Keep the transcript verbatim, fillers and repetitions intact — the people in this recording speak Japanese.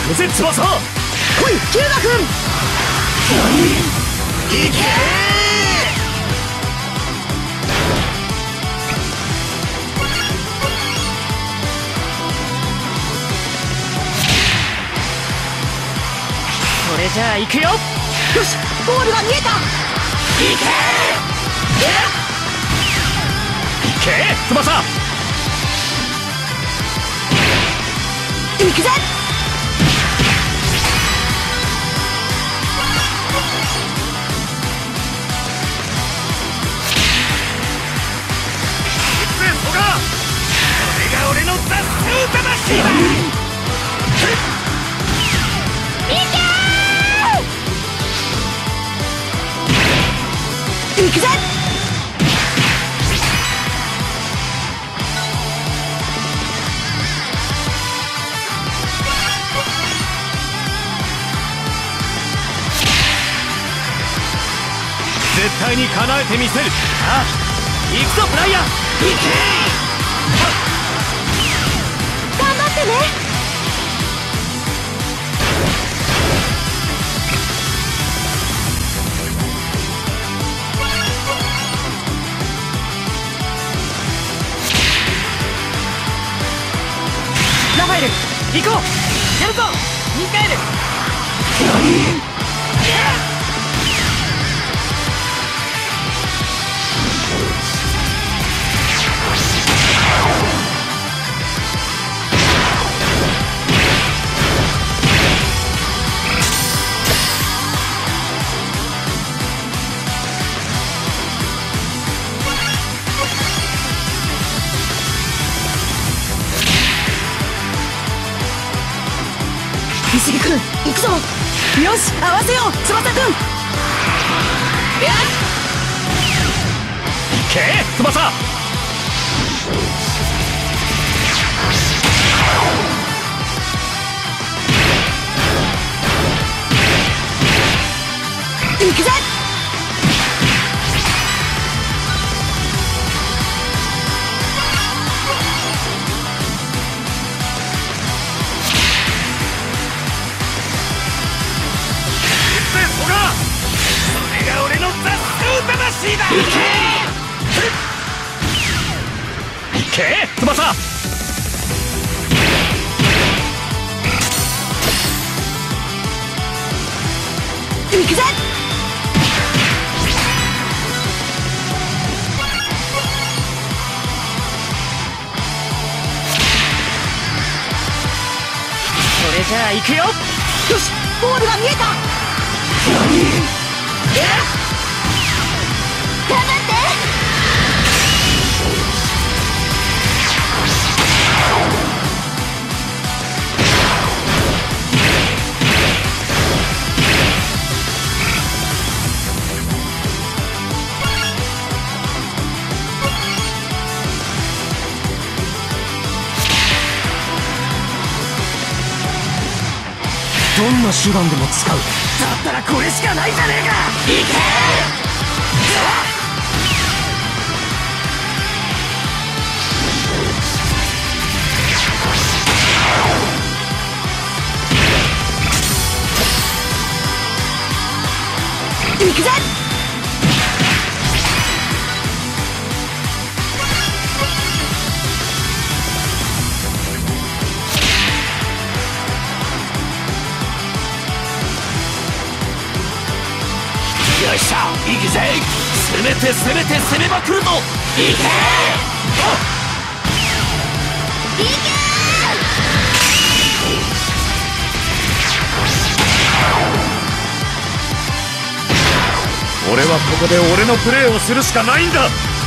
けぜ翼。 来いキューガ君。 いけそれじゃあ行くよ。よし、ゴールが見えた。 いけいけ翼。 行くぜ。 これが俺の雑種魂だ。 行くぜ。 絶対に叶えてみせる。ああ、行くぞブライアン。行け。 頑張ってね。ラファエル、行こう。やるぞミカエル。石木君、行くぞ。よし、合わせよう翼君。 いけ翼。 行くぜ。 それが俺の雑種魂だ。いけいけ翼。 行くぜ。それじゃあ行くよ。よし、ゴールが見えた。頑張って。 どんな手段でも使う。だったらこれしかないじゃねえか。いけ。 行くぜ。 よっしゃ、行くぜ。攻めて攻めて攻めまくるぞ。いけ。 行け。 俺はここで俺のプレーをするしかないんだ。